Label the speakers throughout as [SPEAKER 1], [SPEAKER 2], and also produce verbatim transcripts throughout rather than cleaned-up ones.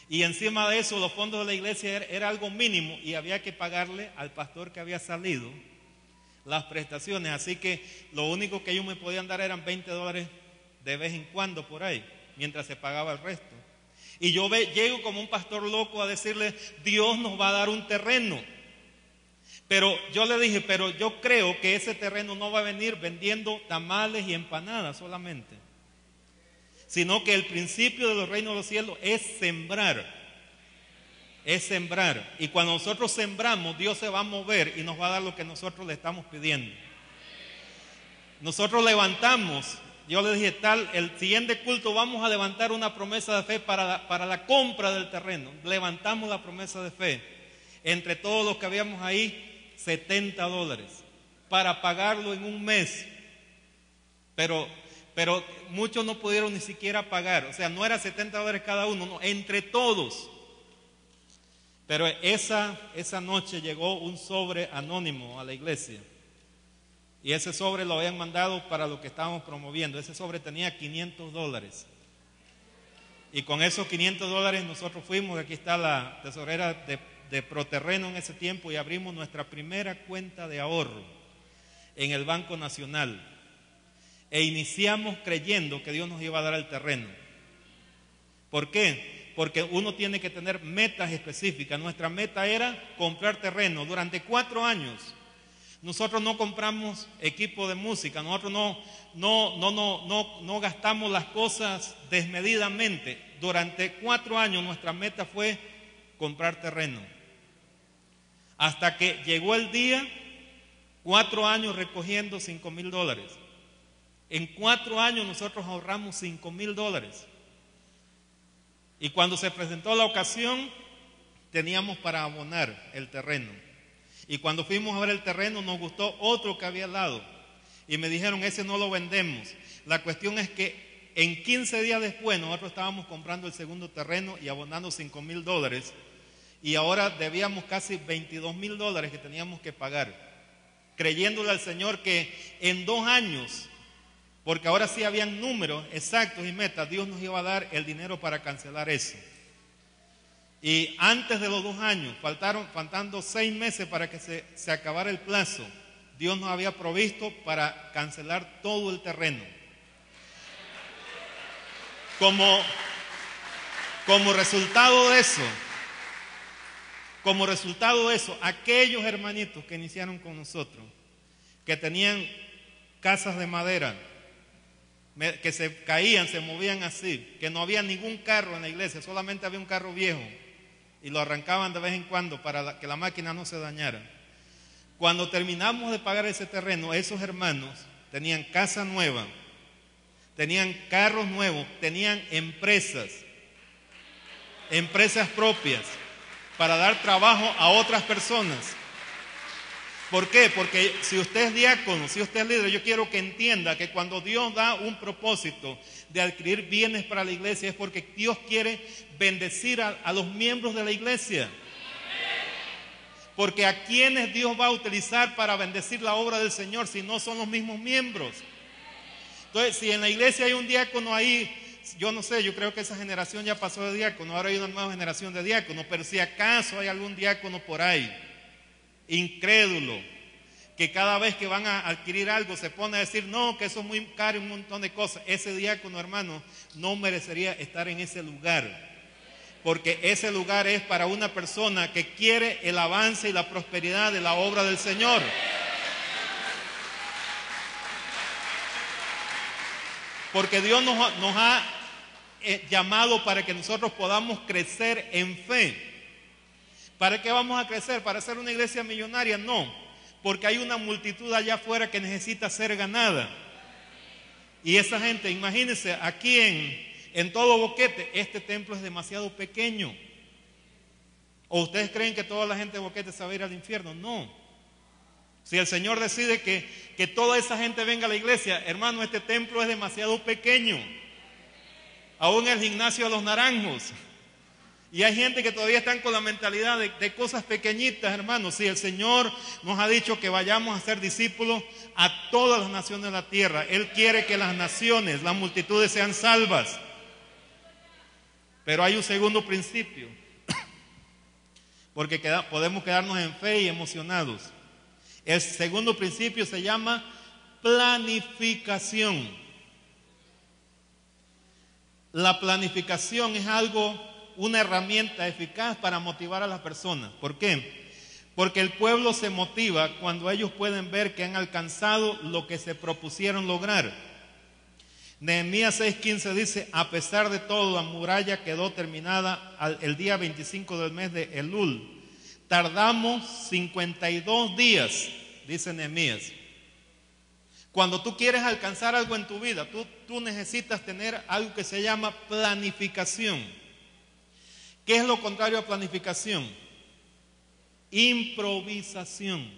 [SPEAKER 1] Y encima de eso, los fondos de la iglesia era, era algo mínimo y había que pagarle al pastor que había salido las prestaciones. Así que lo único que ellos me podían dar eran veinte dólares de vez en cuando por ahí, mientras se pagaba el resto. Y yo ve, llego como un pastor loco a decirle, Dios nos va a dar un terreno. Pero yo le dije, pero yo creo que ese terreno no va a venir vendiendo tamales y empanadas solamente, sino que el principio de los reinos de los cielos es sembrar. Es sembrar. Y cuando nosotros sembramos, Dios se va a mover y nos va a dar lo que nosotros le estamos pidiendo. Nosotros levantamos, yo le dije, tal, el siguiente culto vamos a levantar una promesa de fe para la, para la compra del terreno. Levantamos la promesa de fe. Entre todos los que habíamos ahí, setenta dólares para pagarlo en un mes. Pero, pero muchos no pudieron ni siquiera pagar. O sea, no era setenta dólares cada uno, no, entre todos. Pero esa, esa noche llegó un sobre anónimo a la iglesia. Y ese sobre lo habían mandado para lo que estábamos promoviendo. Ese sobre tenía quinientos dólares. Y con esos quinientos dólares nosotros fuimos, aquí está la tesorera de, de Proterreno en ese tiempo, y abrimos nuestra primera cuenta de ahorro en el Banco Nacional. E iniciamos creyendo que Dios nos iba a dar el terreno. ¿Por qué? Porque uno tiene que tener metas específicas. Nuestra meta era comprar terreno. Durante cuatro años nosotros no compramos equipo de música, nosotros no, no, no, no, no, no gastamos las cosas desmedidamente. Durante cuatro años nuestra meta fue comprar terreno. Hasta que llegó el día, cuatro años recogiendo cinco mil dólares. En cuatro años nosotros ahorramos cinco mil dólares. Y cuando se presentó la ocasión, teníamos para abonar el terreno. Y cuando fuimos a ver el terreno, nos gustó otro que había al lado. Y me dijeron, ese no lo vendemos. La cuestión es que en quince días después, nosotros estábamos comprando el segundo terreno y abonando cinco mil dólares. Y ahora debíamos casi veintidós mil dólares que teníamos que pagar. Creyéndole al Señor que en dos años... porque ahora sí habían números exactos y metas, Dios nos iba a dar el dinero para cancelar eso. Y antes de los dos años, faltaron, faltando seis meses para que se, se acabara el plazo, Dios nos había provisto para cancelar todo el terreno. Como, como resultado de eso, como resultado de eso, aquellos hermanitos que iniciaron con nosotros, que tenían casas de madera, que se caían, se movían así, que no había ningún carro en la iglesia, solamente había un carro viejo y lo arrancaban de vez en cuando para la, que la máquina no se dañara. Cuando terminamos de pagar ese terreno, esos hermanos tenían casa nueva, tenían carros nuevos, tenían empresas, empresas propias para dar trabajo a otras personas. ¿Por qué? Porque si usted es diácono, si usted es líder, yo quiero que entienda que cuando Dios da un propósito de adquirir bienes para la iglesia es porque Dios quiere bendecir a, a los miembros de la iglesia. Porque a quienes Dios va a utilizar para bendecir la obra del Señor si no son los mismos miembros. Entonces, si en la iglesia hay un diácono ahí, yo no sé, yo creo que esa generación ya pasó de diácono, ahora hay una nueva generación de diáconos, pero si acaso hay algún diácono por ahí incrédulo, que cada vez que van a adquirir algo se pone a decir, no, que eso es muy caro y un montón de cosas, ese diácono, hermano, no merecería estar en ese lugar, porque ese lugar es para una persona que quiere el avance y la prosperidad de la obra del Señor. Porque Dios nos, nos ha eh, llamado para que nosotros podamos crecer en fe. ¿Para qué vamos a crecer? ¿Para ser una iglesia millonaria? No, porque hay una multitud allá afuera que necesita ser ganada. Y esa gente, imagínense, aquí en, en todo Boquete, este templo es demasiado pequeño. ¿O ustedes creen que toda la gente de Boquete se va a ir al infierno? No. Si el Señor decide que, que toda esa gente venga a la iglesia, hermano, este templo es demasiado pequeño. Aún el gimnasio de los Naranjos. Y hay gente que todavía están con la mentalidad de, de cosas pequeñitas, hermanos. Si el Señor nos ha dicho que vayamos a ser discípulos a todas las naciones de la tierra, Él quiere que las naciones, las multitudes sean salvas. Pero hay un segundo principio, porque queda, podemos quedarnos en fe y emocionados. El segundo principio se llama planificación. La planificación es algo, una herramienta eficaz para motivar a las personas. ¿Por qué? Porque el pueblo se motiva cuando ellos pueden ver que han alcanzado lo que se propusieron lograr. Nehemías seis quince dice: a pesar de todo, la muralla quedó terminada el día veinticinco del mes de Elul. Tardamos cincuenta y dos días, dice Nehemías. Cuando tú quieres alcanzar algo en tu vida, tú, tú necesitas tener algo que se llama planificación. ¿Qué es lo contrario a planificación? Improvisación.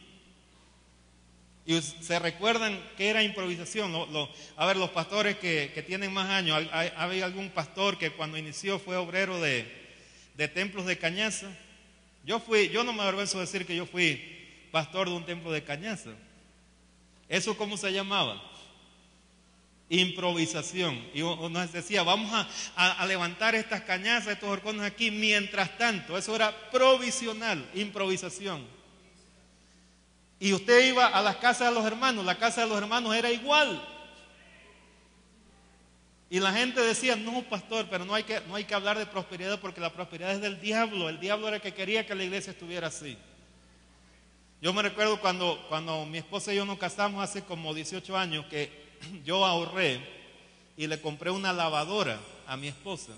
[SPEAKER 1] Y se recuerdan que era improvisación. Lo, lo, a ver, los pastores que, que tienen más años, ¿hay, ¿hay algún pastor que cuando inició fue obrero de, de templos de Cañaza? Yo fui, yo no me avergüenzo de decir que yo fui pastor de un templo de Cañaza. ¿Eso cómo se llamaba? Improvisación. Y nos decía, vamos a, a, a levantar estas cañazas, estos horcones aquí, mientras tanto. Eso era provisional, improvisación. Y usted iba a las casas de los hermanos, la casa de los hermanos era igual. Y la gente decía, no, pastor, pero no hay que, no hay que hablar de prosperidad porque la prosperidad es del diablo. El diablo era el que quería que la iglesia estuviera así. Yo me recuerdo cuando, cuando mi esposa y yo nos casamos hace como dieciocho años, que yo ahorré y le compré una lavadora a mi esposa.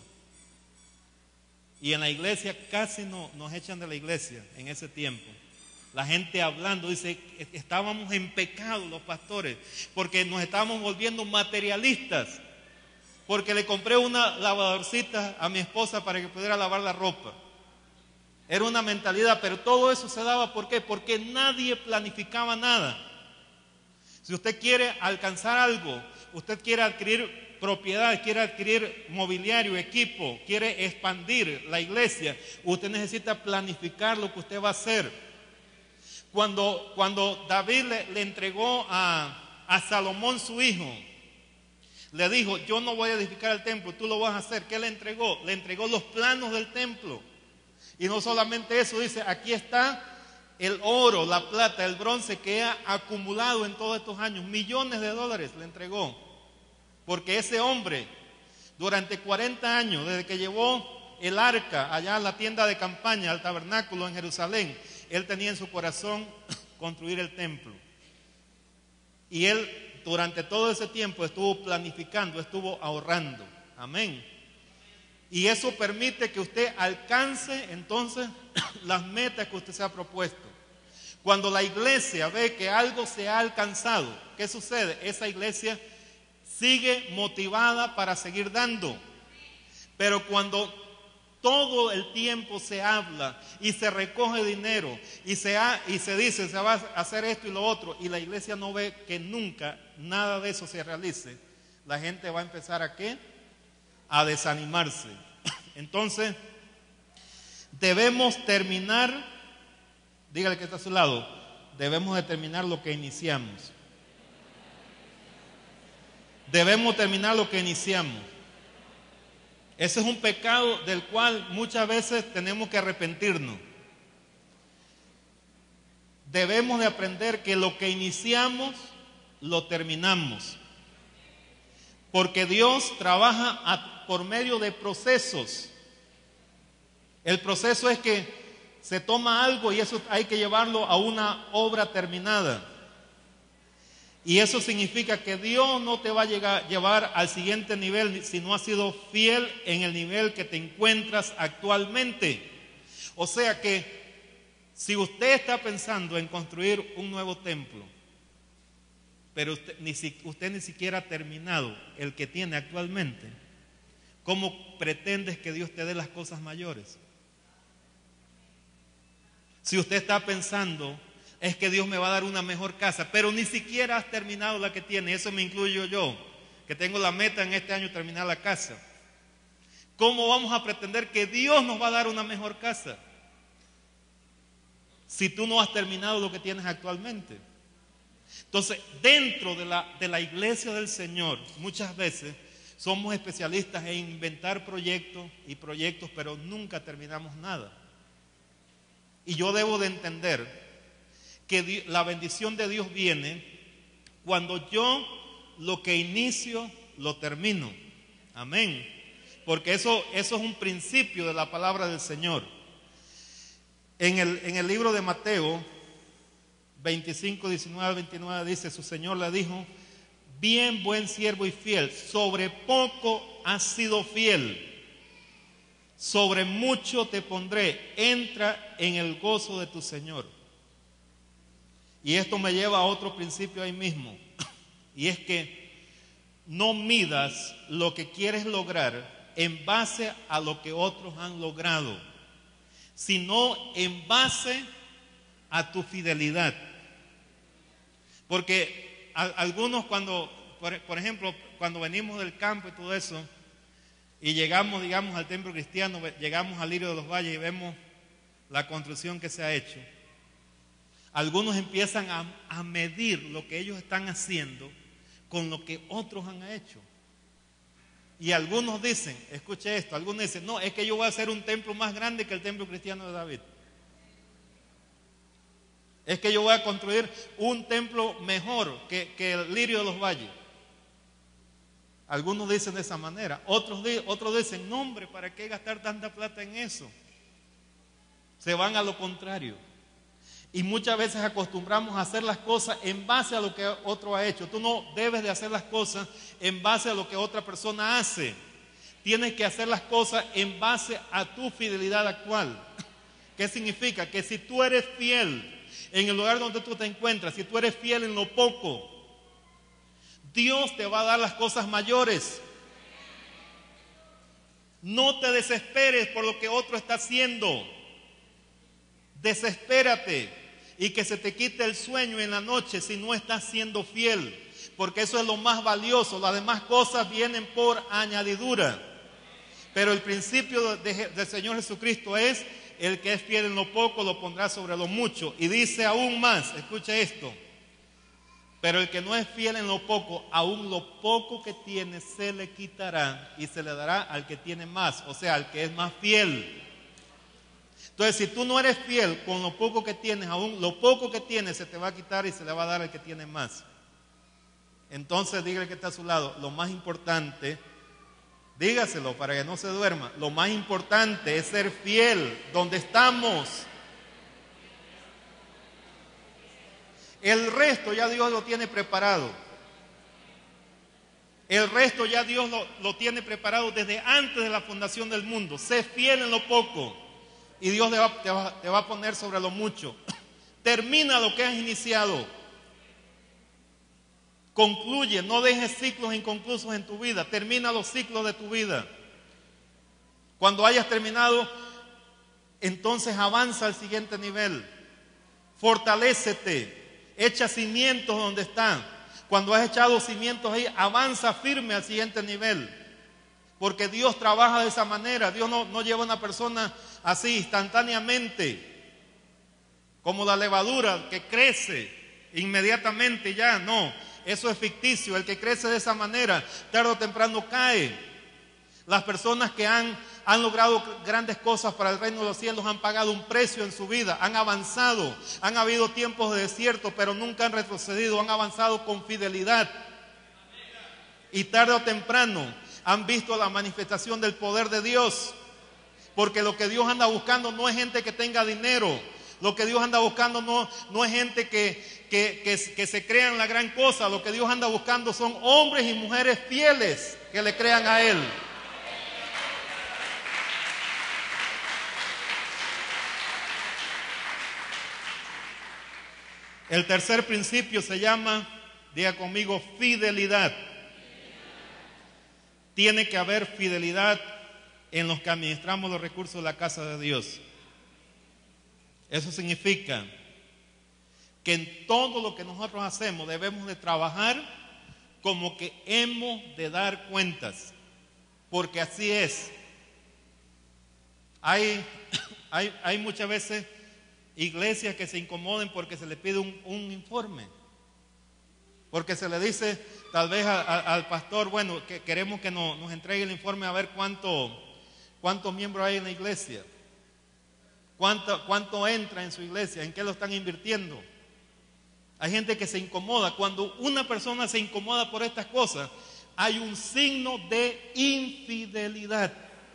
[SPEAKER 1] Y en la iglesia casi no, nos echan de la iglesia en ese tiempo. La gente hablando, dice, estábamos en pecado los pastores, porque nos estábamos volviendo materialistas. Porque le compré una lavadorcita a mi esposa para que pudiera lavar la ropa. Era una mentalidad, pero todo eso se daba, ¿por qué? Porque nadie planificaba nada. Si usted quiere alcanzar algo, usted quiere adquirir propiedad, quiere adquirir mobiliario, equipo, quiere expandir la iglesia, usted necesita planificar lo que usted va a hacer. Cuando, cuando David le, le entregó a, a Salomón su hijo, le dijo, yo no voy a edificar el templo, tú lo vas a hacer. ¿Qué le entregó? Le entregó los planos del templo. Y no solamente eso, dice, aquí está el oro, la plata, el bronce que ha acumulado en todos estos años. Millones de dólares le entregó. Porque ese hombre, durante cuarenta años, desde que llevó el arca allá a la tienda de campaña, al tabernáculo en Jerusalén, él tenía en su corazón construir el templo. Y él durante todo ese tiempo estuvo planificando, estuvo ahorrando. Amén. Y eso permite que usted alcance entonces las metas que usted se ha propuesto. Cuando la iglesia ve que algo se ha alcanzado, ¿qué sucede? Esa iglesia sigue motivada para seguir dando. Pero cuando todo el tiempo se habla y se recoge dinero y se, ha, y se dice se va a hacer esto y lo otro, y la iglesia no ve que nunca nada de eso se realice, la gente va a empezar a ¿qué? A desanimarse. Entonces, debemos terminar, dígale que está a su lado, debemos de terminar lo que iniciamos. Debemos terminar lo que iniciamos. Ese es un pecado del cual muchas veces tenemos que arrepentirnos. Debemos de aprender que lo que iniciamos, lo terminamos. Porque Dios trabaja a, por medio de procesos. El proceso es que se toma algo y eso hay que llevarlo a una obra terminada. Y eso significa que Dios no te va a llegar, llevar al siguiente nivel si no has sido fiel en el nivel que te encuentras actualmente. O sea que si usted está pensando en construir un nuevo templo, pero usted ni, usted ni siquiera ha terminado el que tiene actualmente, ¿cómo pretendes que Dios te dé las cosas mayores? Si usted está pensando, es que Dios me va a dar una mejor casa, pero ni siquiera has terminado la que tiene, eso me incluyo yo, que tengo la meta en este año terminar la casa. ¿Cómo vamos a pretender que Dios nos va a dar una mejor casa si tú no has terminado lo que tienes actualmente? Entonces, dentro de la, de la iglesia del Señor, muchas veces somos especialistas en inventar proyectos y proyectos, pero nunca terminamos nada. Y yo debo de entender que la bendición de Dios viene cuando yo lo que inicio, lo termino. Amén. Porque eso, eso es un principio de la palabra del Señor. En el, en el libro de Mateo veinticinco, diecinueve al veintinueve dice, su Señor le dijo, bien buen siervo y fiel, sobre poco has sido fiel, sobre mucho te pondré, entra en el gozo de tu Señor. Y esto me lleva a otro principio ahí mismo, y es que no midas lo que quieres lograr en base a lo que otros han logrado, sino en base a tu fidelidad. Porque a, algunos cuando, por, por ejemplo, cuando venimos del campo y todo eso, y llegamos, digamos, al templo cristiano, llegamos al Lirio de los Valles y vemos la construcción que se ha hecho, algunos empiezan a, a medir lo que ellos están haciendo con lo que otros han hecho. Y algunos dicen, escuche esto, algunos dicen, no, es que yo voy a hacer un templo más grande que el templo cristiano de David. Es que yo voy a construir un templo mejor que, que el Lirio de los Valles. Algunos dicen de esa manera. Otros, otros dicen, no hombre, ¿para qué gastar tanta plata en eso? Se van a lo contrario. Y muchas veces acostumbramos a hacer las cosas en base a lo que otro ha hecho. Tú no debes de hacer las cosas en base a lo que otra persona hace. Tienes que hacer las cosas en base a tu fidelidad actual. ¿Qué significa? Que si tú eres fiel en el lugar donde tú te encuentras, si tú eres fiel en lo poco, Dios te va a dar las cosas mayores. No te desesperes por lo que otro está haciendo. Desespérate y que se te quite el sueño en la noche si no estás siendo fiel, porque eso es lo más valioso. Las demás cosas vienen por añadidura, pero el principio de, de, del Señor Jesucristo es: el que es fiel en lo poco lo pondrá sobre lo mucho. Y dice aún más, escucha esto, pero el que no es fiel en lo poco, aún lo poco que tiene se le quitará y se le dará al que tiene más, o sea, al que es más fiel. Entonces, si tú no eres fiel con lo poco que tienes, aún lo poco que tienes se te va a quitar y se le va a dar al que tiene más. Entonces, dígale que está a su lado, lo más importante, dígaselo para que no se duerma, lo más importante es ser fiel donde estamos. El resto ya Dios lo tiene preparado. El resto ya Dios lo, lo tiene preparado desde antes de la fundación del mundo. Sé fiel en lo poco y Dios te va, te va, te va a poner sobre lo mucho. Termina lo que has iniciado. Concluye, no dejes ciclos inconclusos en tu vida. Termina los ciclos de tu vida. Cuando hayas terminado, entonces avanza al siguiente nivel. Fortalécete, echa cimientos donde están. Cuando has echado cimientos ahí, avanza firme al siguiente nivel. Porque Dios trabaja de esa manera. Dios no, no lleva a una persona así instantáneamente, como la levadura que crece inmediatamente ya. No, eso es ficticio. El que crece de esa manera, tarde o temprano cae. Las personas que han, han logrado grandes cosas para el reino de los cielos han pagado un precio en su vida, han avanzado, han habido tiempos de desierto, pero nunca han retrocedido, han avanzado con fidelidad. Y tarde o temprano han visto la manifestación del poder de Dios, porque lo que Dios anda buscando no es gente que tenga dinero. Lo que Dios anda buscando no, no es gente que, que, que, que se crean la gran cosa. Lo que Dios anda buscando son hombres y mujeres fieles que le crean a Él. El tercer principio se llama, diga conmigo, fidelidad. Tiene que haber fidelidad en los que administramos los recursos de la casa de Dios. Eso significa que en todo lo que nosotros hacemos debemos de trabajar como que hemos de dar cuentas, porque así es. Hay, hay, hay muchas veces iglesias que se incomoden porque se les pide un, un informe, porque se le dice, tal vez a, a, al pastor, bueno, que queremos que nos, nos entregue el informe a ver cuánto, cuántos miembros hay en la iglesia, cuánto, cuánto entra en su iglesia, en qué lo están invirtiendo. Hay gente que se incomoda. Cuando una persona se incomoda por estas cosas, hay un signo de infidelidad.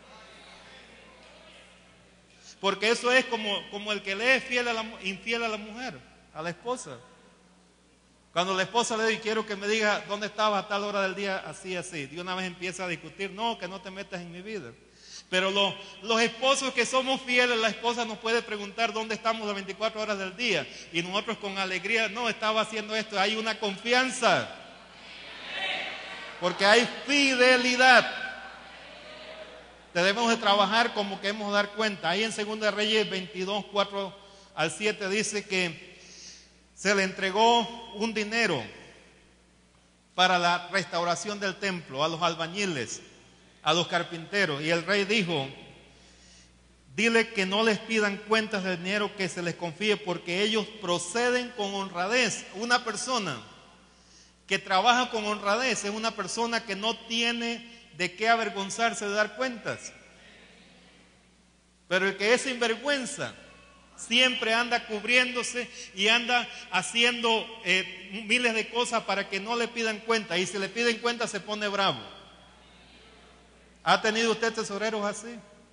[SPEAKER 1] Porque eso es como, como el que le es fiel a la, infiel a la mujer, a la esposa. Cuando la esposa le dice, quiero que me diga dónde estabas a tal hora del día, así, así. De una vez empieza a discutir, no, que no te metas en mi vida. Pero los, los esposos que somos fieles, la esposa nos puede preguntar dónde estamos las veinticuatro horas del día. Y nosotros con alegría, no, estaba haciendo esto. Hay una confianza. Porque hay fidelidad. Debemos de trabajar como que hemos de dar cuenta. Ahí en Segunda de Reyes veintidós, cuatro al siete dice que se le entregó un dinero para la restauración del templo a los albañiles, a los carpinteros. Y el rey dijo, dile que no les pidan cuentas del dinero que se les confíe, porque ellos proceden con honradez. Una persona que trabaja con honradez es una persona que no tiene de qué avergonzarse de dar cuentas. Pero el que es sinvergüenza siempre anda cubriéndose y anda haciendo eh, miles de cosas para que no le pidan cuenta. Y si le piden cuenta se pone bravo. ¿Ha tenido usted tesoreros así?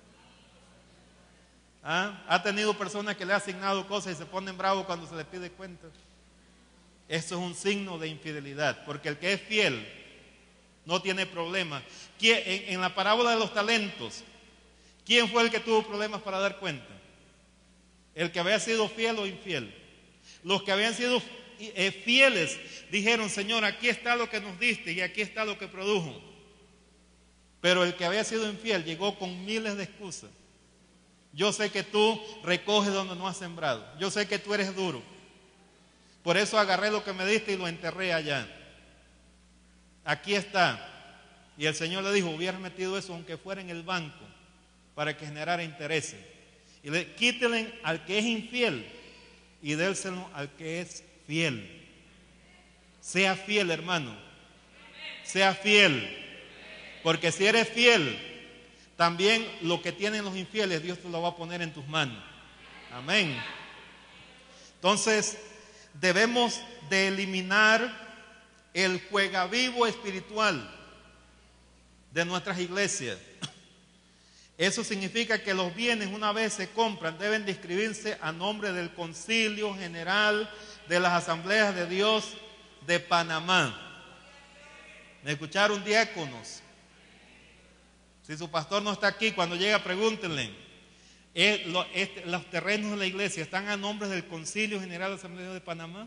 [SPEAKER 1] ¿Ah? ¿Ha tenido personas que le han asignado cosas y se ponen bravos cuando se le pide cuenta? Eso es un signo de infidelidad, porque el que es fiel no tiene problema. En, en la parábola de los talentos, ¿quién fue el que tuvo problemas para dar cuenta? El que había sido fiel o infiel. Los que habían sido eh, fieles dijeron, Señor, aquí está lo que nos diste y aquí está lo que produjo. Pero el que había sido infiel llegó con miles de excusas. Yo sé que tú recoges donde no has sembrado. Yo sé que tú eres duro. Por eso agarré lo que me diste y lo enterré allá. Aquí está. Y el Señor le dijo, hubieras metido eso aunque fuera en el banco, para que generara intereses. Y le quítelen al que es infiel y délselo al que es fiel. Sea fiel, hermano. Sea fiel. Porque si eres fiel, también lo que tienen los infieles, Dios te lo va a poner en tus manos. Amén. Entonces, debemos de eliminar el juegavivo espiritual de nuestras iglesias. Eso significa que los bienes, una vez se compran, deben de inscribirse a nombre del Concilio General de las Asambleas de Dios de Panamá. ¿Me escucharon, diáconos? Si su pastor no está aquí, cuando llega pregúntenle. Eh, lo, este, los terrenos de la iglesia están a nombre del Concilio General de las Asambleas de Panamá.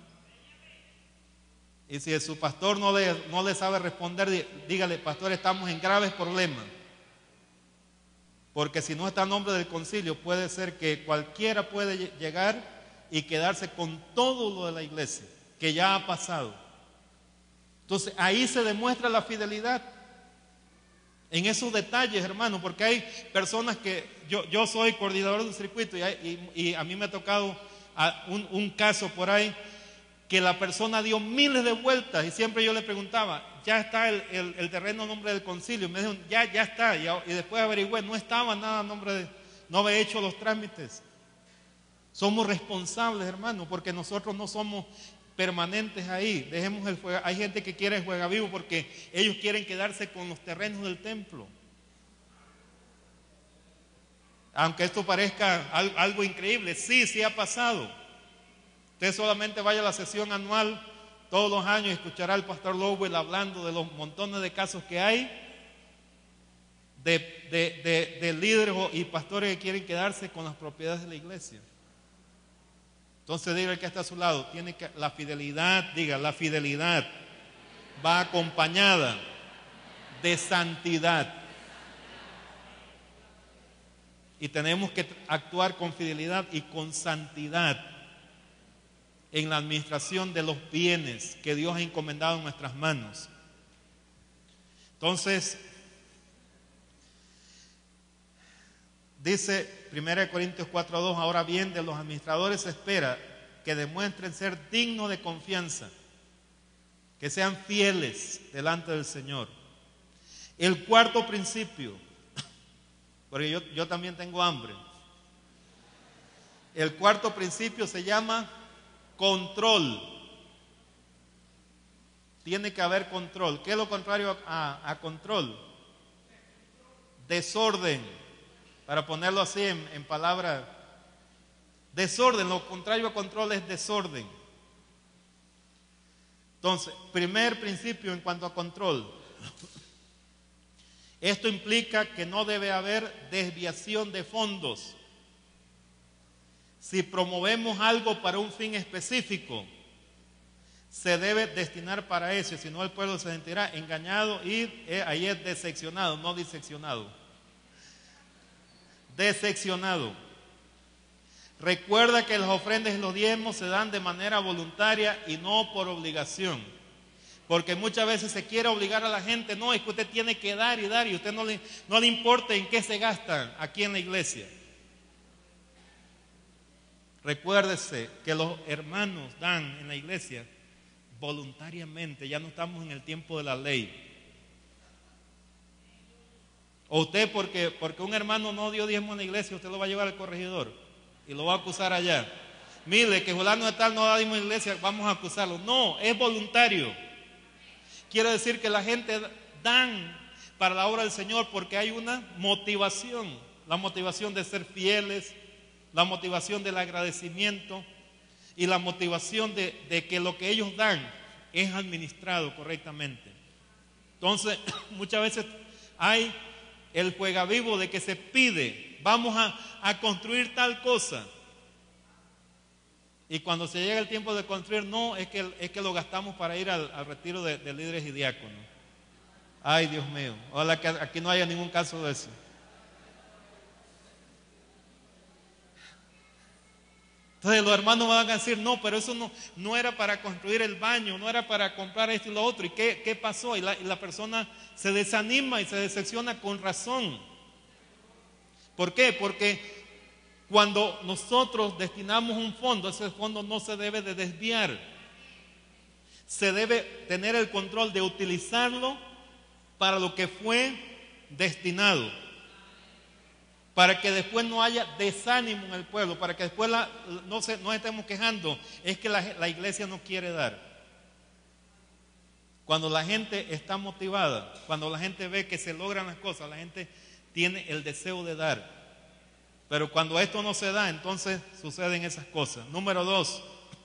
[SPEAKER 1] Y si su pastor no le, no le sabe responder, dígale, pastor, estamos en graves problemas. Porque si no está a nombre del concilio, puede ser que cualquiera puede llegar y quedarse con todo lo de la iglesia, que ya ha pasado. Entonces ahí se demuestra la fidelidad. En esos detalles, hermano, porque hay personas que, yo, yo soy coordinador de un circuito y, hay, y, y a mí me ha tocado a un, un caso por ahí, que la persona dio miles de vueltas y siempre yo le preguntaba, ya está el, el, el terreno a nombre del concilio. Me dijeron, ya, ya está. Y, y después averigüé, no estaba nada a nombre de, no había hecho los trámites. Somos responsables, hermano, porque nosotros no somos permanentes ahí. Dejemos el fuego. Hay gente que quiere el juega vivo porque ellos quieren quedarse con los terrenos del templo. Aunque esto parezca algo, algo increíble, sí, sí ha pasado. Usted solamente vaya a la sesión anual todos los años y escuchará al pastor Lowell hablando de los montones de casos que hay de, de, de, de líderes y pastores que quieren quedarse con las propiedades de la iglesia. Entonces diga el que está a su lado, tiene que, la fidelidad, diga, la fidelidad va acompañada de santidad. Y tenemos que actuar con fidelidad y con santidad en la administración de los bienes que Dios ha encomendado en nuestras manos. Entonces, dice primera Corintios cuatro dos, ahora bien, de los administradores se espera que demuestren ser dignos de confianza, que sean fieles delante del Señor. El cuarto principio, porque yo, yo también tengo hambre. El cuarto principio se llama control. Tiene que haber control. ¿Qué es lo contrario a, a control? Desorden. Para ponerlo así en, en palabras. Desorden. Lo contrario a control es desorden. Entonces, primer principio en cuanto a control. Esto implica que no debe haber desviación de fondos. Si promovemos algo para un fin específico, se debe destinar para eso, si no el pueblo se sentirá engañado y eh, ahí es decepcionado, no diseccionado. Decepcionado. Recuerda que las ofrendas y los diezmos se dan de manera voluntaria y no por obligación. Porque muchas veces se quiere obligar a la gente, no, es que usted tiene que dar y dar y a usted no le, no le importa en qué se gastan aquí en la iglesia. Recuérdese que los hermanos dan en la iglesia voluntariamente, ya no estamos en el tiempo de la ley. O usted porque, porque un hermano no dio diezmo en la iglesia, usted lo va a llevar al corregidor y lo va a acusar allá. Mire, que fulano de tal no da diezmo en la iglesia, vamos a acusarlo. No, es voluntario. Quiere decir que la gente dan para la obra del Señor porque hay una motivación, la motivación de ser fieles, la motivación del agradecimiento y la motivación de, de que lo que ellos dan es administrado correctamente. Entonces, muchas veces hay el juega vivo de que se pide, vamos a, a construir tal cosa. Y cuando se llega el tiempo de construir, no, es que, es que lo gastamos para ir al, al retiro de, de líderes y diáconos. Ay, Dios mío, ojalá que aquí no haya ningún caso de eso. Entonces los hermanos van a decir, no, pero eso no, no era para construir el baño, no era para comprar esto y lo otro. ¿Y qué, qué pasó? Y la, y la persona se desanima y se decepciona con razón. ¿Por qué? Porque cuando nosotros destinamos un fondo, ese fondo no se debe de desviar. Se debe tener el control de utilizarlo para lo que fue destinado. Para que después no haya desánimo en el pueblo, para que después la, no se, nos estemos quejando, es que la, la iglesia no quiere dar. Cuando la gente está motivada, cuando la gente ve que se logran las cosas, la gente tiene el deseo de dar. Pero cuando esto no se da, entonces suceden esas cosas. Número dos.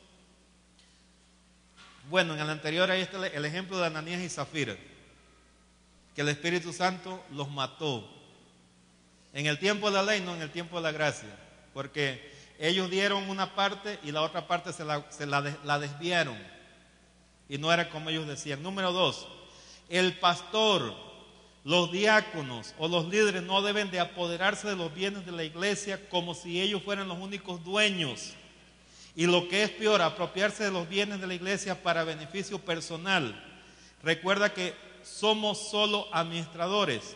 [SPEAKER 1] Bueno, en el anterior ahí está el ejemplo de Ananías y Zafira, que el Espíritu Santo los mató. En el tiempo de la ley, no en el tiempo de la gracia, porque ellos dieron una parte y la otra parte se la, se la, la desviaron y no era como ellos decían. Número dos, el pastor, los diáconos o los líderes no deben de apoderarse de los bienes de la iglesia como si ellos fueran los únicos dueños. Y lo que es peor, apropiarse de los bienes de la iglesia para beneficio personal. Recuerda que somos solo administradores.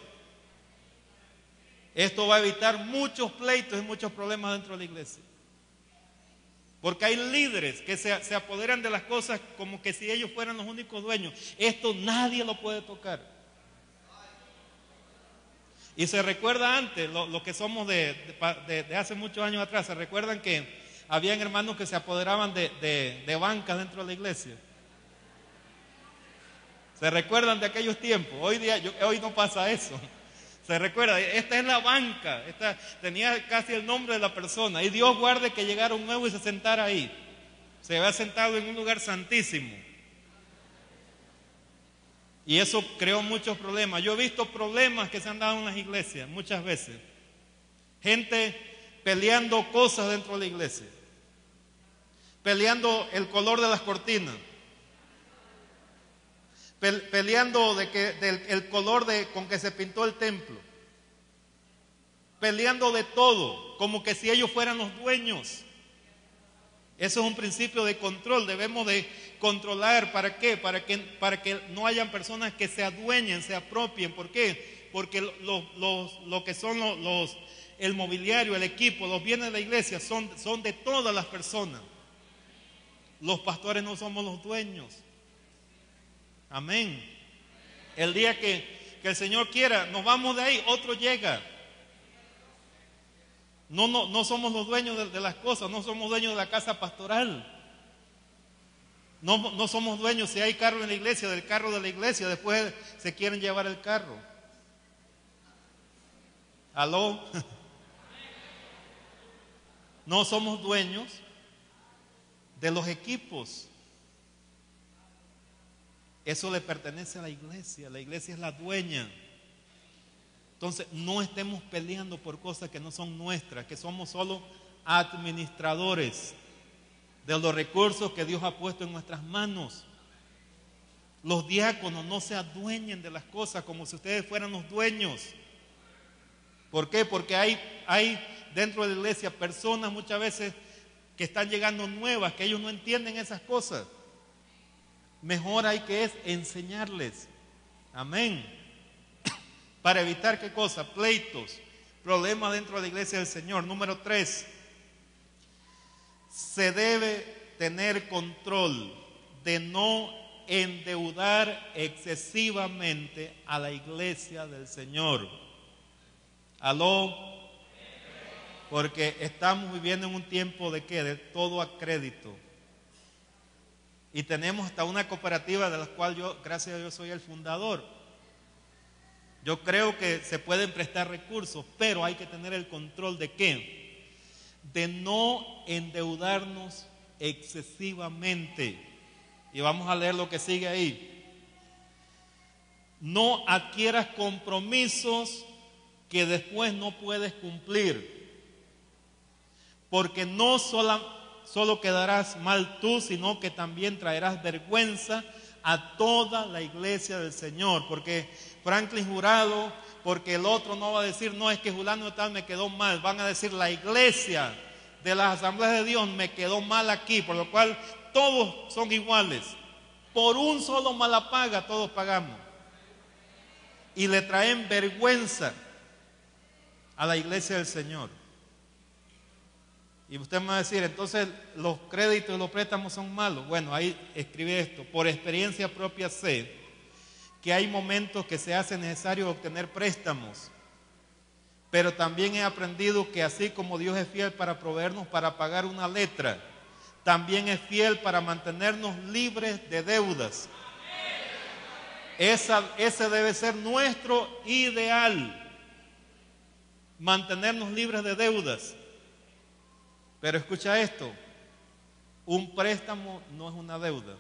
[SPEAKER 1] Esto va a evitar muchos pleitos y muchos problemas dentro de la iglesia. Porque hay líderes que se, se apoderan de las cosas como que si ellos fueran los únicos dueños. Esto nadie lo puede tocar. Y se recuerda antes, lo, lo que somos de, de, de hace muchos años atrás, se recuerdan que habían hermanos que se apoderaban de, de, de bancas dentro de la iglesia. Se recuerdan de aquellos tiempos. Hoy día, yo, hoy no pasa eso. Se recuerda, esta es la banca, esta tenía casi el nombre de la persona. Y Dios guarde que llegara un nuevo y se sentara ahí. Se había sentado en un lugar santísimo. Y eso creó muchos problemas. Yo he visto problemas que se han dado en las iglesias muchas veces. Gente peleando cosas dentro de la iglesia. Peleando el color de las cortinas. Peleando de que, del el color de, con que se pintó el templo. Peleando de todo, como que si ellos fueran los dueños. Eso es un principio de control. Debemos de controlar. ¿Para qué? Para que, para que no hayan personas que se adueñen, se apropien. ¿Por qué? Porque los, los, lo que son los, los, el mobiliario, el equipo, los bienes de la iglesia son, son de todas las personas. Los pastores no somos los dueños. Amén. El día que, que el Señor quiera, nos vamos de ahí, otro llega. No, no, no somos los dueños de, de las cosas, no somos dueños de la casa pastoral. No, no somos dueños, si hay carro en la iglesia, del carro de la iglesia, después se quieren llevar el carro. ¿Aló? No somos dueños de los equipos. Eso le pertenece a la iglesia, la iglesia es la dueña. Entonces, no estemos peleando por cosas que no son nuestras, que somos solo administradores de los recursos que Dios ha puesto en nuestras manos. Los diáconos no se adueñen de las cosas como si ustedes fueran los dueños. ¿Por qué? Porque hay, hay dentro de la iglesia personas muchas veces que están llegando nuevas, que ellos no entienden esas cosas. Mejor hay que es enseñarles. Amén. Para evitar qué cosa, pleitos, problemas dentro de la iglesia del Señor. Número tres, se debe tener control de no endeudar excesivamente a la iglesia del Señor. ¿Aló? Porque estamos viviendo en un tiempo de ¿qué? De todo a crédito. Y tenemos hasta una cooperativa de la cual yo, gracias a Dios, soy el fundador. Yo creo que se pueden prestar recursos, pero hay que tener el control de ¿qué? De no endeudarnos excesivamente. Y vamos a leer lo que sigue ahí. No adquieras compromisos que después no puedes cumplir, porque no sola, solo quedarás mal tú, sino que también traerás vergüenza a toda la iglesia del Señor. Porque Franklin Jurado, porque el otro no va a decir, no, es que Julano de tal me quedó mal, van a decir, la iglesia de las asambleas de Dios me quedó mal aquí, por lo cual todos son iguales. Por un solo mala paga todos pagamos. Y le traen vergüenza a la iglesia del Señor. Y usted me va a decir, entonces los créditos y los préstamos son malos. Bueno, ahí escribe esto. Por experiencia propia sé que hay momentos que se hace necesario obtener préstamos, pero también he aprendido que así como Dios es fiel para proveernos para pagar una letra, también es fiel para mantenernos libres de deudas. Esa, ese debe ser nuestro ideal, mantenernos libres de deudas. Pero escucha esto, un préstamo no es una deuda.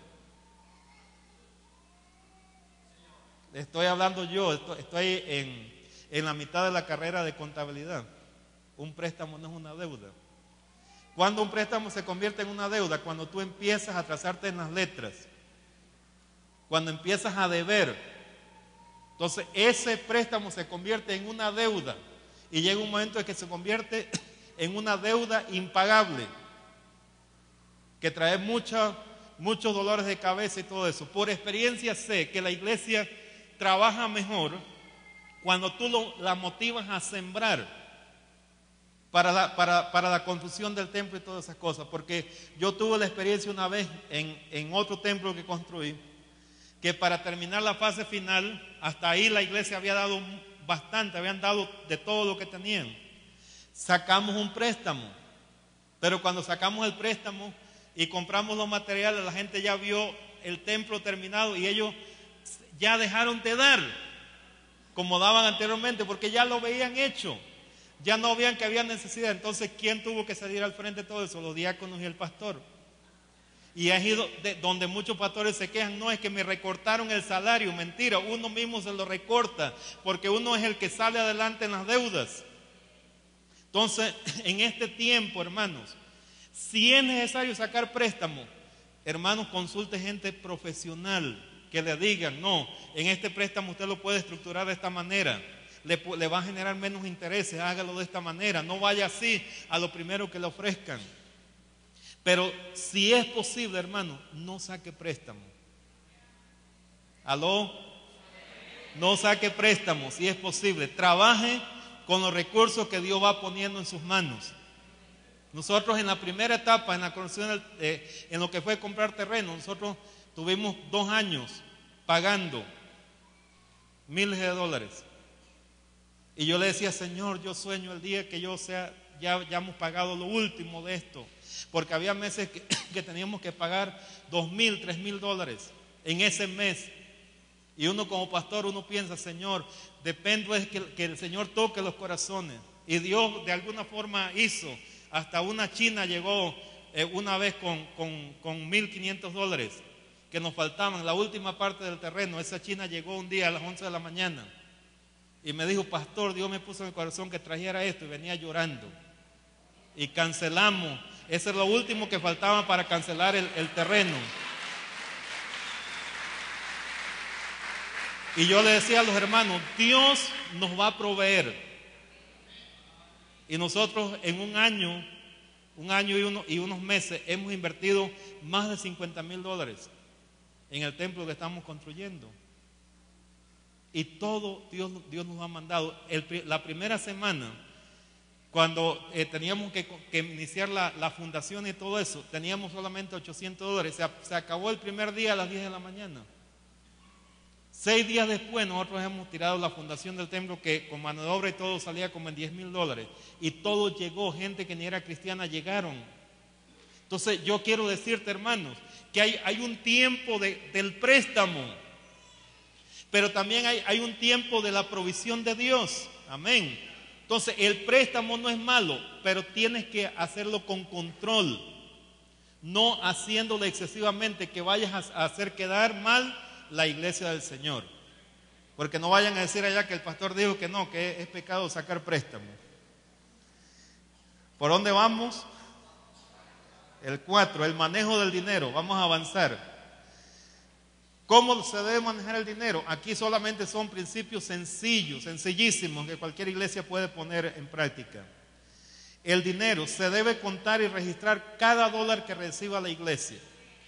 [SPEAKER 1] Estoy hablando yo, estoy en, en la mitad de la carrera de contabilidad. Un préstamo no es una deuda. ¿Cuándo un préstamo se convierte en una deuda? Cuando tú empiezas a trazarte en las letras, cuando empiezas a deber. Entonces ese préstamo se convierte en una deuda y llega un momento en que se convierte en una deuda impagable, que trae mucha, muchos dolores de cabeza y todo eso. Por experiencia sé que la iglesia trabaja mejor cuando tú lo, la motivas a sembrar para la, para, para la construcción del templo y todas esas cosas. Porque yo tuve la experiencia una vez en, en otro templo que construí, que para terminar la fase final, hasta ahí la iglesia había dado bastante, habían dado de todo lo que tenían. Sacamos un préstamo, pero cuando sacamos el préstamo y compramos los materiales, la gente ya vio el templo terminado y ellos ya dejaron de dar como daban anteriormente, porque ya lo veían hecho, ya no veían que había necesidad. Entonces, ¿quién tuvo que salir al frente de todo eso? Los diáconos y el pastor. Y es ahí donde muchos pastores se quejan, no, es que me recortaron el salario. Mentira, uno mismo se lo recorta, porque uno es el que sale adelante en las deudas. Entonces, en este tiempo, hermanos, si es necesario sacar préstamo, hermanos, consulte gente profesional que le digan, no, en este préstamo usted lo puede estructurar de esta manera, le, le va a generar menos intereses, hágalo de esta manera, no vaya así a lo primero que le ofrezcan. Pero si es posible, hermano, no saque préstamo. ¿Aló? No saque préstamo, si es posible, trabaje con los recursos que Dios va poniendo en sus manos. Nosotros en la primera etapa, en la construcción, eh, en lo que fue comprar terreno, nosotros tuvimos dos años pagando miles de dólares. Y yo le decía, Señor, yo sueño el día que yo sea, ya, ya hemos pagado lo último de esto. Porque había meses que, que teníamos que pagar dos mil, tres mil dólares en ese mes. Y uno como pastor, uno piensa, Señor, dependo es que, que el Señor toque los corazones. Y Dios de alguna forma hizo. Hasta una china llegó eh, una vez con, con, con mil quinientos dólares que nos faltaban, la última parte del terreno. Esa china llegó un día a las once de la mañana y me dijo, pastor, Dios me puso en el corazón que trajera esto, y venía llorando. Y cancelamos. Eso es lo último que faltaba para cancelar el, el terreno. Y yo le decía a los hermanos, Dios nos va a proveer. Y nosotros en un año, un año y, uno, y unos meses hemos invertido más de cincuenta mil dólares en el templo que estamos construyendo. Y todo Dios, Dios nos ha mandado. El, la primera semana, cuando eh, teníamos que, que iniciar la, la fundación y todo eso, teníamos solamente ochocientos dólares. Se, se acabó el primer día a las diez de la mañana. Seis días después nosotros hemos tirado la fundación del templo, que con mano de obra y todo salía como en diez mil dólares. Y todo llegó, gente que ni era cristiana llegaron. Entonces yo quiero decirte, hermanos, que hay, hay un tiempo de, del préstamo, pero también hay, hay un tiempo de la provisión de Dios. Amén. Entonces el préstamo no es malo, pero tienes que hacerlo con control, no haciéndolo excesivamente que vayas a hacer quedar mal la iglesia del Señor. Porque no vayan a decir allá que el pastor dijo que no, que es pecado sacar préstamo. ¿Por dónde vamos? El cuatro, el manejo del dinero. Vamos a avanzar. ¿Cómo se debe manejar el dinero? Aquí solamente son principios sencillos, sencillísimos, que cualquier iglesia puede poner en práctica. El dinero se debe contar y registrar cada dólar que reciba la iglesia.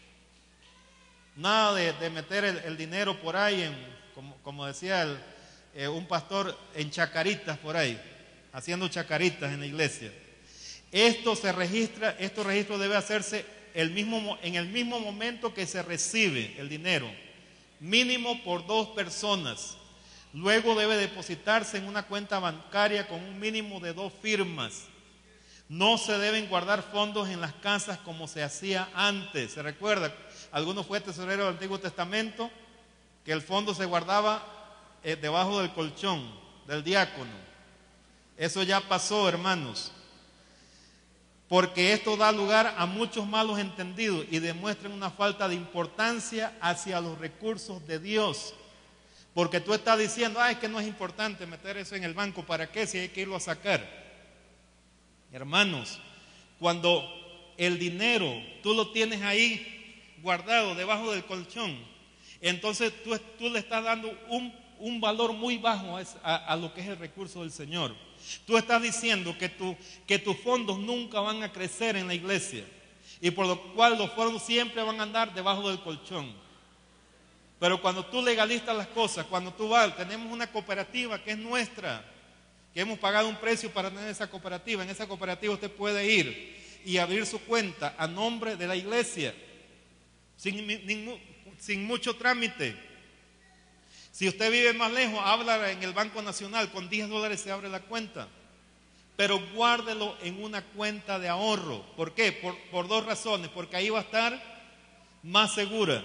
[SPEAKER 1] Nada de, de meter el, el dinero por ahí, en, como, como decía el, eh, un pastor, en chacaritas por ahí, haciendo chacaritas en la iglesia. Esto se registra, estos registros debe hacerse el mismo, en el mismo momento que se recibe el dinero, mínimo por dos personas. Luego debe depositarse en una cuenta bancaria con un mínimo de dos firmas. No se deben guardar fondos en las casas como se hacía antes. ¿Se recuerda? Alguno fue tesorero del Antiguo Testamento, que el fondo se guardaba eh, debajo del colchón del diácono. Eso ya pasó, hermanos, porque esto da lugar a muchos malos entendidos y demuestra una falta de importancia hacia los recursos de Dios. Porque tú estás diciendo, ah, es que no es importante meter eso en el banco, ¿para qué? Si hay que irlo a sacar. Hermanos, cuando el dinero tú lo tienes ahí guardado debajo del colchón, entonces tú, tú le estás dando un, un valor muy bajo a, a, a lo que es el recurso del Señor. Tú estás diciendo que, tu, que tus fondos nunca van a crecer en la iglesia, y por lo cual los fondos siempre van a andar debajo del colchón. Pero cuando tú legalizas las cosas, cuando tú vas, tenemos una cooperativa que es nuestra, que hemos pagado un precio para tener esa cooperativa. En esa cooperativa usted puede ir y abrir su cuenta a nombre de la iglesia, sin, ningún, sin mucho trámite. Si usted vive más lejos, habla en el Banco Nacional, con diez dólares se abre la cuenta. Pero guárdelo en una cuenta de ahorro. ¿Por qué? Por, por dos razones. Porque ahí va a estar más segura.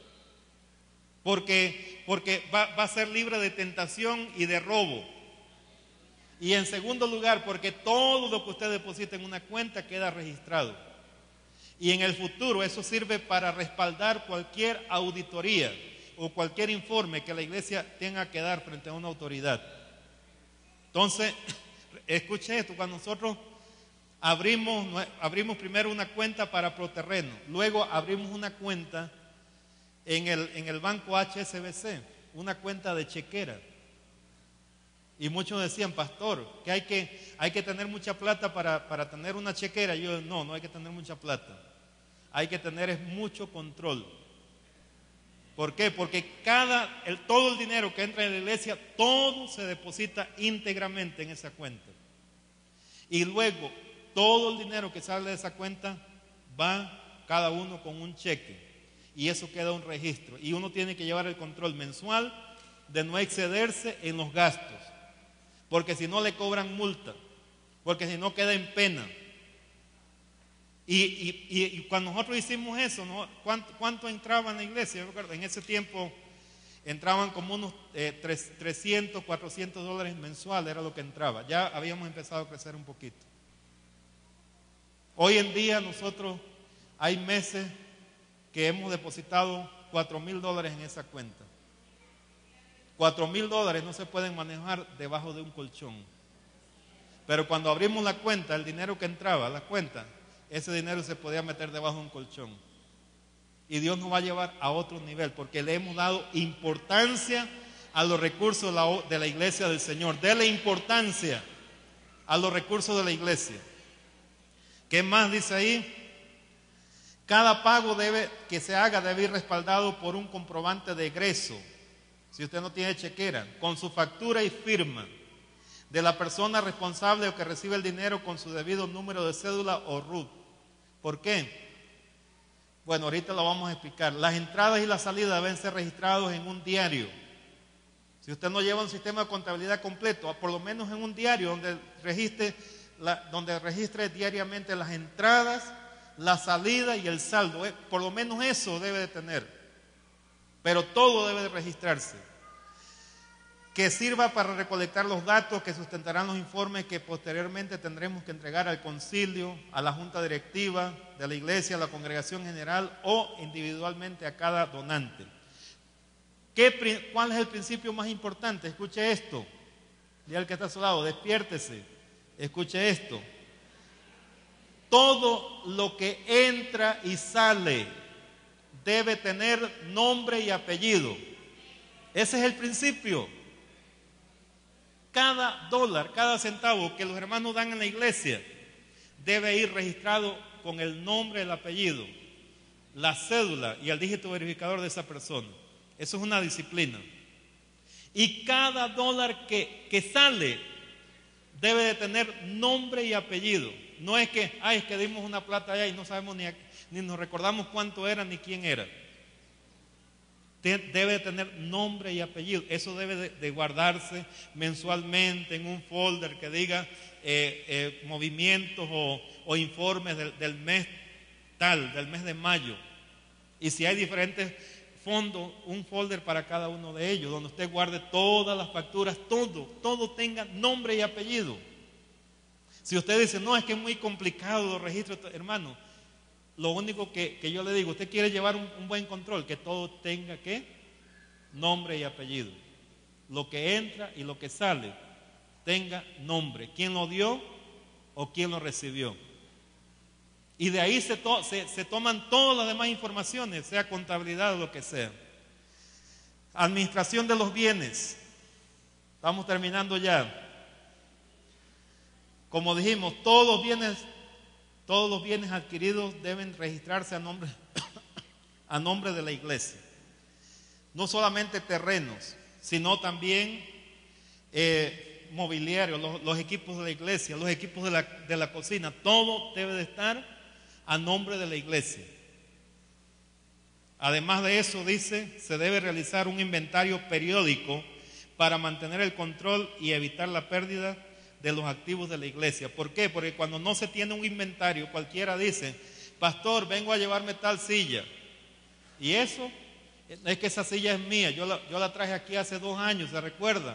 [SPEAKER 1] Porque, porque va, va a ser libre de tentación y de robo. Y en segundo lugar, porque todo lo que usted deposita en una cuenta queda registrado. Y en el futuro eso sirve para respaldar cualquier auditoría o cualquier informe que la iglesia tenga que dar frente a una autoridad. Entonces, escuche esto, cuando nosotros abrimos, abrimos primero una cuenta para Proterreno, luego abrimos una cuenta en el, en el banco H S B C, una cuenta de chequera. Y muchos decían, pastor, que hay que, hay que tener mucha plata para, para tener una chequera. Y yo, no, no hay que tener mucha plata. Hay que tener es mucho control. ¿Por qué? Porque cada, el, todo el dinero que entra en la iglesia, todo se deposita íntegramente en esa cuenta. Y luego, todo el dinero que sale de esa cuenta va cada uno con un cheque. y eso queda un registro. Y uno tiene que llevar el control mensual de no excederse en los gastos, porque si no le cobran multa, porque si no queda en pena. Y, y, y, y cuando nosotros hicimos eso, ¿no? ¿Cuánto, ¿cuánto entraba en la iglesia? Yo recuerdo, en ese tiempo entraban como unos eh, trescientos, cuatrocientos dólares mensuales, era lo que entraba. Ya habíamos empezado a crecer un poquito. Hoy en día nosotros hay meses que hemos depositado cuatro mil dólares en esa cuenta. Cuatro mil dólares no se pueden manejar debajo de un colchón. Pero cuando abrimos la cuenta, el dinero que entraba a la cuenta, ese dinero se podía meter debajo de un colchón. Y Dios nos va a llevar a otro nivel, porque le hemos dado importancia a los recursos de la, de la iglesia del Señor. Dele importancia a los recursos de la iglesia. ¿Qué más dice ahí? Cada pago debe, que se haga debe ir respaldado por un comprobante de egreso. Si usted no tiene chequera, con su factura y firma de la persona responsable o que recibe el dinero con su debido número de cédula o R U T. ¿Por qué? Bueno, ahorita lo vamos a explicar. Las entradas y las salidas deben ser registrados en un diario. Si usted no lleva un sistema de contabilidad completo, por lo menos en un diario donde registre, la, donde registre diariamente las entradas, la salida y el saldo. Eh, por lo menos eso debe de tener. Pero todo debe de registrarse. Que sirva para recolectar los datos que sustentarán los informes que posteriormente tendremos que entregar al concilio, a la junta directiva de la iglesia, a la congregación general o individualmente a cada donante. ¿Qué, ¿Cuál es el principio más importante? Escuche esto. Dígale al que está a su lado, despiértese. Escuche esto. Todo lo que entra y sale debe tener nombre y apellido. Ese es el principio. Cada dólar, cada centavo que los hermanos dan en la iglesia debe ir registrado con el nombre, el apellido, la cédula y el dígito verificador de esa persona. Eso es una disciplina. Y cada dólar que, que sale debe de tener nombre y apellido. No es que, ay, es que dimos una plata allá y no sabemos ni, ni nos recordamos cuánto era ni quién era. Debe de tener nombre y apellido. Eso debe de, de guardarse mensualmente en un folder que diga eh, eh, movimientos o, o informes del, del mes tal, del mes de mayo. Y si hay diferentes fondos, un folder para cada uno de ellos, donde usted guarde todas las facturas, todo, todo tenga nombre y apellido. Si usted dice, no, es que es muy complicado los registros, hermano, lo único que, que yo le digo, usted quiere llevar un, un buen control, que todo tenga ¿qué? Nombre y apellido. Lo que entra y lo que sale tenga nombre. ¿Quién lo dio o quién lo recibió? Y de ahí se, to, se, se toman todas las demás informaciones, sea contabilidad o lo que sea. Administración de los bienes. Estamos terminando ya. Como dijimos, todos los bienes, todos los bienes adquiridos deben registrarse a nombre, a nombre de la iglesia. No solamente terrenos, sino también eh, mobiliario, los, los equipos de la iglesia, los equipos de la, de la cocina, todo debe de estar a nombre de la iglesia. Además de eso, dice, se debe realizar un inventario periódico para mantener el control y evitar la pérdida de los activos de la iglesia. ¿Por qué? Porque cuando no se tiene un inventario, cualquiera dice, pastor, vengo a llevarme tal silla. Y eso, es que esa silla es mía, yo la, yo la traje aquí hace dos años, ¿se recuerda?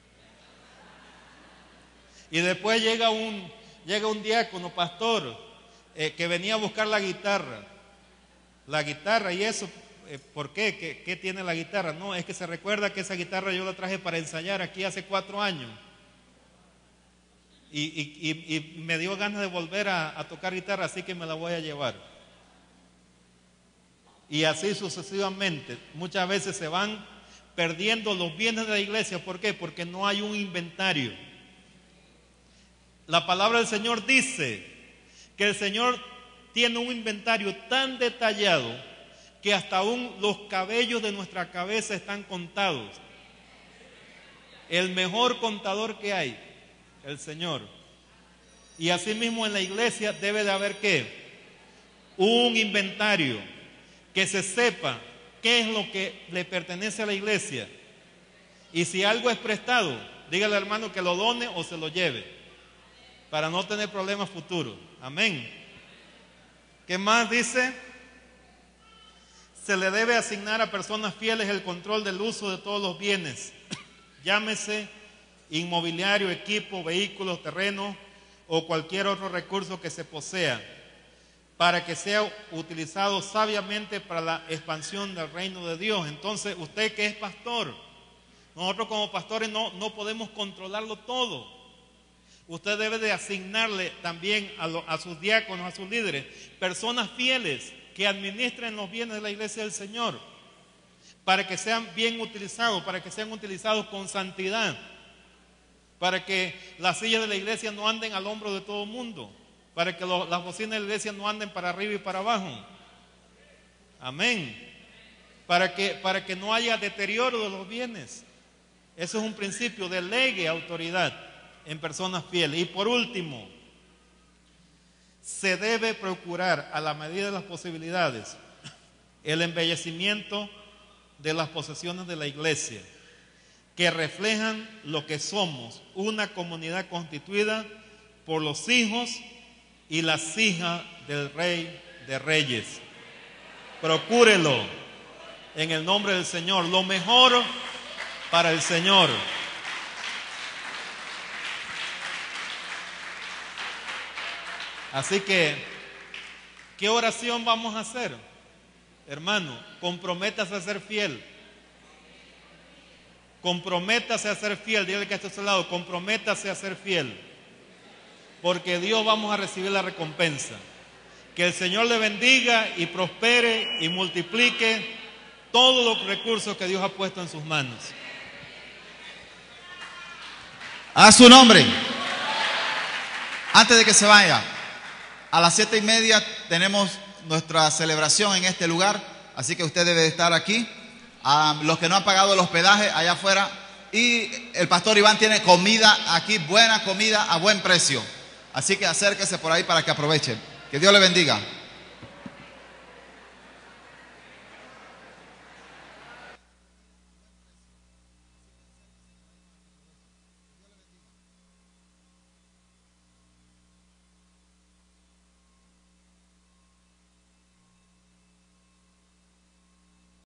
[SPEAKER 1] Y después llega un, llega un diácono, pastor, eh, que venía a buscar la guitarra. La guitarra, y eso, eh, ¿por qué? ¿Qué? ¿Qué tiene la guitarra? No, es que se recuerda que esa guitarra yo la traje para ensayar aquí hace cuatro años. Y, y, y, y me dio ganas de volver a, a tocar guitarra, así que me la voy a llevar. Y así sucesivamente. Muchas veces se van perdiendo los bienes de la iglesia. ¿Por qué? Porque no hay un inventario. La palabra del Señor dice que el Señor tiene un inventario tan detallado que hasta aún los cabellos de nuestra cabeza están contados. El mejor contador que hay, el Señor. Y asimismo en la iglesia debe de haber ¿qué? Un inventario. que se sepa qué es lo que le pertenece a la iglesia. Y si algo es prestado, dígale al hermano que lo done o se lo lleve, para no tener problemas futuros. Amén. ¿Qué más dice? Se le debe asignar a personas fieles el control del uso de todos los bienes, llámese inmobiliario, equipo, vehículos, terrenos o cualquier otro recurso que se posea, para que sea utilizado sabiamente para la expansión del reino de Dios. Entonces, usted que es pastor, nosotros como pastores no, no podemos controlarlo todo. Usted debe de asignarle también a, lo, a sus diáconos, a sus líderes, personas fieles que administren los bienes de la iglesia del Señor, para que sean bien utilizados, para que sean utilizados con santidad, para que las sillas de la iglesia no anden al hombro de todo el mundo, para que lo, las bocinas de la iglesia no anden para arriba y para abajo. Amén. Para que, para que no haya deterioro de los bienes. Eso es un principio. Delegue autoridad en personas fieles. Y por último, se debe procurar a la medida de las posibilidades el embellecimiento de las posesiones de la iglesia, que reflejan lo que somos, una comunidad constituida por los hijos y las hijas del Rey de Reyes. Procúrelo en el nombre del Señor, lo mejor para el Señor. Así que, ¿qué oración vamos a hacer? Hermano, comprométase a ser fiel. Comprométase a ser fiel. Dígale que está a su lado, comprométase a ser fiel. Porque Dios vamos a recibir la recompensa. Que el Señor le bendiga y prospere y multiplique todos los recursos que Dios ha puesto en sus manos.
[SPEAKER 2] A su nombre. Antes de que se vaya, a las siete y media tenemos nuestra celebración en este lugar, así que usted debe estar aquí. A los que no han pagado el hospedaje allá afuera, y el pastor Iván tiene comida aquí, buena comida a buen precio, así que acérquese por ahí para que aproveche. Que Dios le bendiga.